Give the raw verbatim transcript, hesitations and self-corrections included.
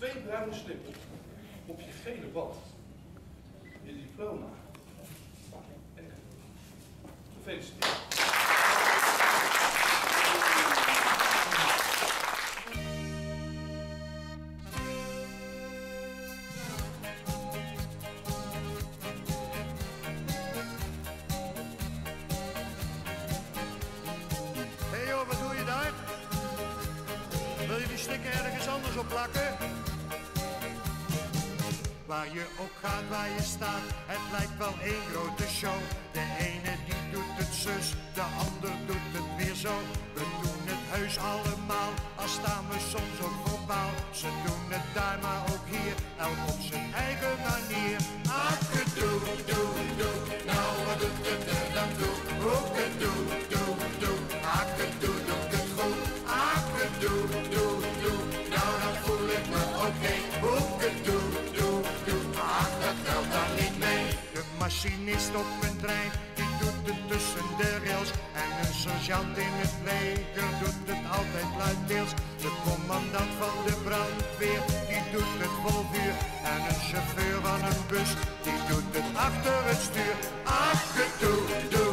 twee bruine slippers op je gele band. Je diploma. En gefeliciteerd. Hé joh, wat doe je daar? Wil je die sticker ergens anders op plakken? Waar je ook gaat, waar je staat, het lijkt wel één grote show. De ene die doet het zus, de ander doet het weer zo. We doen het heus allemaal, al staan we soms ook voor paal. Ze doen het daar, maar ook hier, elk op zijn eigen manier. Akkedoe, doe, doe, nou wat doet het er dan toe? Hoekedoe, doe, doe, akkedoe, doe ik het goed. Akkedoe, doe, doe, nou dan voel ik me oké. Hoekedoe, doe, doe, ach dat telt dan niet mee. De machinist op een trein, die doet het tussen de rails. En een sergeant in het leger doet het altijd luiddeels. De commandant van de brandweer, die doet het vol vuur. En een chauffeur van een bus, die doet het achter het stuur. Akkedoe, doe.